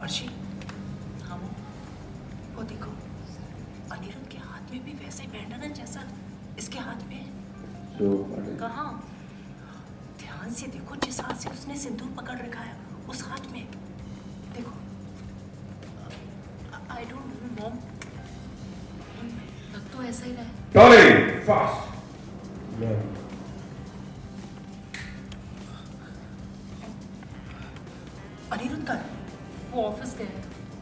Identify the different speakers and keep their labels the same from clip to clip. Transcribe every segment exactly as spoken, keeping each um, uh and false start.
Speaker 1: अर्शी, हाँ वो देखो, अनिरुद्ध के हाथ में भी वैसे बैंडन है जैसा इसके हाथ में। कहाँ? ध्यान से देखो, जिस हाथ से उसने सिंदूर पकड़ रखा है उस हाथ में देखो। आई डोंट नो मॉम, लग तो ऐसा ही रहा है।
Speaker 2: फास्ट।
Speaker 1: अनिरुद्ध का वो ऑफिस गए।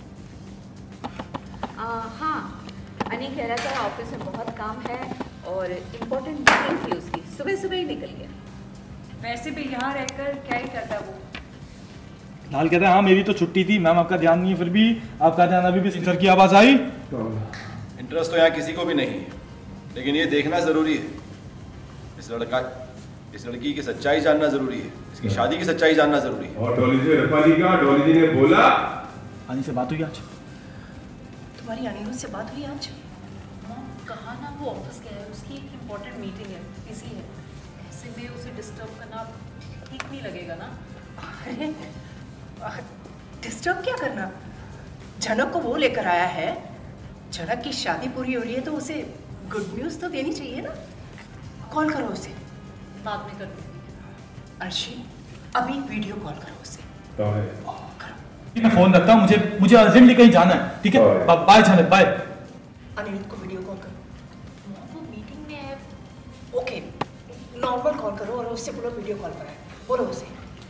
Speaker 3: हाँ, अनी कह रहा था ऑफिस में बहुत काम है और इम्पोर्टेंट मीटिंग थी उसकी, सुबह सुबह ही निकल गया।
Speaker 4: वैसे भी यहाँ रहकर क्या ही करता वो।
Speaker 5: लाल कहता है हाँ मेरी तो छुट्टी थी मैम, आपका ध्यान नहीं है, फिर भी आपका ध्यान अभी भी सर की आवाज आई।
Speaker 6: इंटरेस्ट तो यहाँ किसी को भी नहीं है, लेकिन ये देखना जरूरी है, इस लड़का इस लड़की की सच्चाई जानना जरूरी है, इसकी शादी की सच्चाई जानना जरूरी है।
Speaker 2: और डॉली से रफाली का डॉली जी ने बोला।
Speaker 5: अनी से बात हुई आज?
Speaker 1: तुम्हारी अनिरुद्ध से बात हुई आज?
Speaker 4: मॉम कहा ना वो ऑफिस गया है, उसकी एक इम्पोर्टेंट मीटिंग है, बिजी है, ऐसे में उसे डिस्टर्ब करना ठीक नहीं लगेगा ना।
Speaker 1: अरे डिस्टर्ब क्या करना, जनक को वो लेकर आया है, जनक की शादी पूरी हो रही है तो उसे गुड न्यूज़ तो देनी चाहिए ना। कॉल करो उसे।
Speaker 4: बाद में कर दूंगी।
Speaker 1: अर्शी अभी वीडियो कॉल करो उसे।
Speaker 2: करो।
Speaker 5: मैं फोन रखता हूँ, मुझे मुझे अर्जेंटली कहीं जाना है, ठीक है? बाय जाने बाय।
Speaker 1: अनिरुद्ध को वीडियो कॉल करो।
Speaker 4: वो मीटिंग में है।
Speaker 1: ओके नॉर्मल कॉल करो और उससे बोलो वीडियो कॉल पर है, बोलो उसे।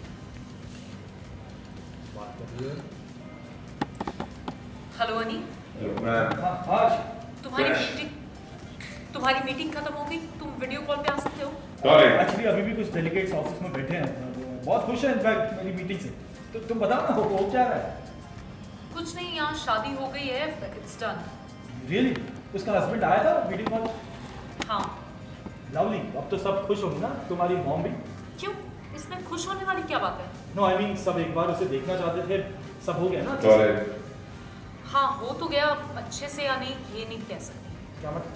Speaker 4: हेलो अनी, तुम्हारी मीटिंग तुम्हारी मीटिंग खत्म हो गई, तुम वीडियो कॉल पे आ सकते हो।
Speaker 5: एक्चुअली अभी भी कुछ डेलीगेट्स ऑफिस में बैठे हैं, बहुत खुश हैं इनफैक्ट मेरी मीटिंग से। तो तुम बताओ ना, हो क्या रहा है?
Speaker 4: कुछ नहीं, यहाँ शादी हो गई है, इट्स डन।
Speaker 5: रियली? उसका हस्बैंड आया था वीडियो कॉल?
Speaker 4: हाँ।
Speaker 5: लवली, अब तो सब खुश होंगे ना, तुम्हारी मॉम भी।
Speaker 4: क्यों, इसमें खुश होने वाली क्या बात है?
Speaker 5: नो आई मीन सब एक बार उसे देखना चाहते थे, सब हो गया ना।
Speaker 4: हाँ हो तो गया अच्छे से, या नहीं ये नहीं कह सकती।
Speaker 5: क्या मतलब?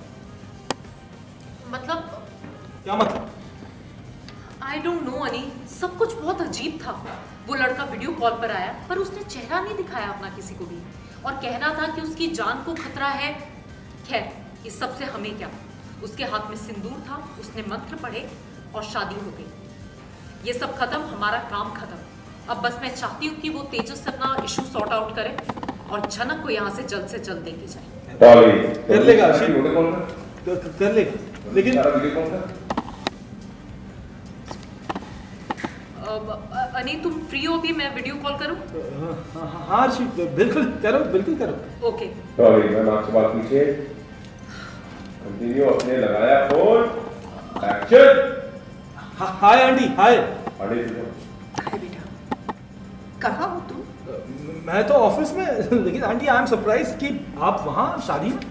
Speaker 4: मतलब
Speaker 5: क्या मतलब?
Speaker 4: आई डोंट नो अनी, सब कुछ बहुत अजीब था। वो लड़का वीडियो कॉल पर आया पर उसने चेहरा नहीं दिखाया अपना किसी को भी, और कहना था कि उसकी जान को खतरा है। खैर इस सब से हमें क्या, उसके हाथ में सिंदूर था, उसने मंत्र पढ़े और शादी हो गई। ये सब खत्म, हमारा काम खत्म। अब बस मैं चाहती हूँ कि वो तेजस से अपना इशू सॉर्ट आउट करे और जनक को यहाँ से जल्द से जल्द लेके जाए।
Speaker 5: कर लेगा कर लेगा, लेकिन
Speaker 4: अनी तुम फ्री हो भी, मैं वीडियो कॉल करूं?
Speaker 5: हाँ अर्शी बिल्कुल करो, बिल्कुल करो।
Speaker 4: ओके
Speaker 2: सॉरी मैम आपसे बात कीजिए। कंटिन्यू, अपने लगाया phone, action.
Speaker 5: Hi aunty. Hi
Speaker 2: hi
Speaker 1: बेटा, कहाँ हो तुम?
Speaker 5: मैं तो ऑफिस में, लेकिन आंटी आई एम सरप्राइज कि आप वहाँ शादी में।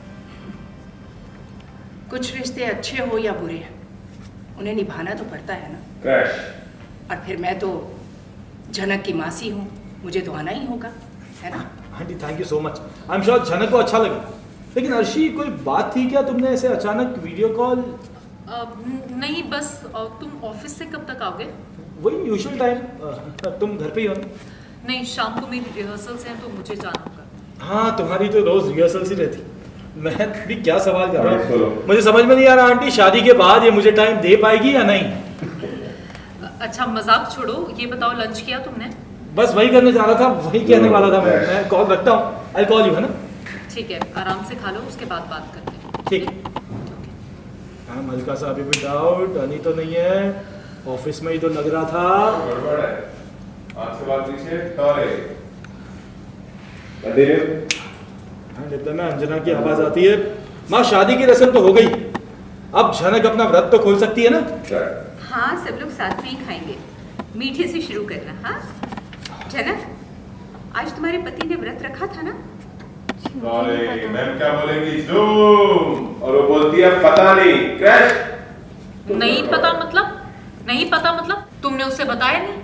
Speaker 1: कुछ रिश्ते अच्छे हो या बुरे, उन्हें निभाना तो पड़ता है ना।
Speaker 2: क्रैश।
Speaker 1: और फिर मैं तो जनक की मासी हूँ, मुझे तो आना ही होगा, है ना।
Speaker 5: Aunty thank you so much, I am sure Janak को अच्छा लगे। लेकिन अर्शी कोई बात थी क्या, तुमने ऐसे अचानक वीडियो कॉल?
Speaker 4: नहीं बस, तुम ऑफिस से कब तक आओगे?
Speaker 5: वही यूजुअल टाइम, तुम घर पे ही हो?
Speaker 4: नहीं, शाम को मेरी रिहर्सल्स हैं तो मुझे जाना होगा।
Speaker 5: हाँ तुम्हारी तो रोज रिहर्सल ही रहती। मैं भी क्या सवाल कर रहा हूँ, मुझे समझ में नहीं आ रहा आंटी, शादी के बाद ये मुझे टाइम दे पाएगी या नहीं?
Speaker 4: अच्छा मजाक छोड़ो, ये बताओ लंच किया तुमने?
Speaker 5: बस वही करने जा रहा था, वही कहने वाला था मैं। मैं कॉल रखता हूँ, आई कॉल यू, है ना? ठीक
Speaker 4: है, आराम से खा लो, उसके बाद बात करते हैं।
Speaker 5: ठीक। हाँ हल्का सा अभी भी डाउट, अनी तो नहीं है, ऑफिस में ही तो लग रहा था।
Speaker 2: गड़बड़ है, आपसे बात कीजिए। Sorry continue.
Speaker 5: हाँ नित्य में अंजना की आवाज आती है। माँ शादी की रस्म तो हो गई, अब जनक अपना व्रत तो खोल सकती है ना?
Speaker 3: हाँ सब लोग साथ में ही खाएंगे, मीठे से शुरू करना। हाँ जनक, आज तुम्हारे पति ने व्रत रखा था ना?
Speaker 2: सॉरी मैम क्या बोलेंगी? जूम। और वो बोलती है पता नहीं। क्रैश।
Speaker 4: नहीं पता मतलब? नहीं पता मतलब तुमने उसे बताया नहीं?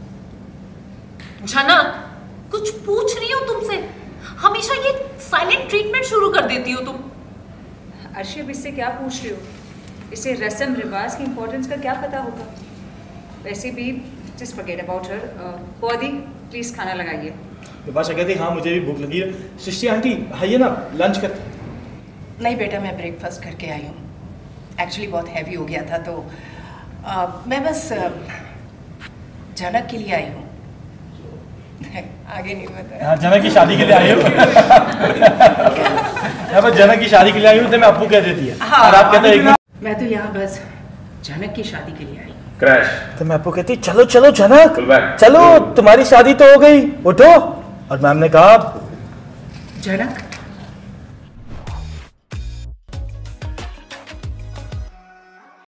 Speaker 4: जनक कुछ पूछ रही हो तुमसे, हमेशा ये साइलेंट ट्रीटमेंट शुरू कर देती हो तुम।
Speaker 7: अर्शी अब इससे क्या पूछ रही हो? इसे रस्म रिवाज की इम्पोर्टेंस का क्या पता होगा? वैसे भी जस्ट फॉरगेट अबाउट हर। पौधी प्लीज खाना लगाइए।
Speaker 5: विपाशा कहती हाँ मुझे भी भूख लगी है। सृष्टि आंटी आइए ना लंच करते।
Speaker 8: नहीं बेटा, मैं ब्रेकफास्ट करके आई हूँ। एक्चुअली बहुत हैवी हो गया था, तो आ, मैं बस आ, जनक के लिए आई हूँ। आगे नहीं बताया।
Speaker 5: हाँ, जनक की शादी के लिए आई हूँ। मैं जनक की शादी के लिए आई हूँ, तो मैं अप्पू कह देती है।
Speaker 8: हाँ,
Speaker 5: और आप कहते हैं
Speaker 8: मैं तो यहाँ बस जनक की शादी के लिए आई हूँ।
Speaker 2: क्रैश।
Speaker 5: तो मैं अप्पू कहती चलो चलो जनक, चलो तुम्हारी शादी तो हो गई, उठो। और मैम ने कहा
Speaker 8: जनक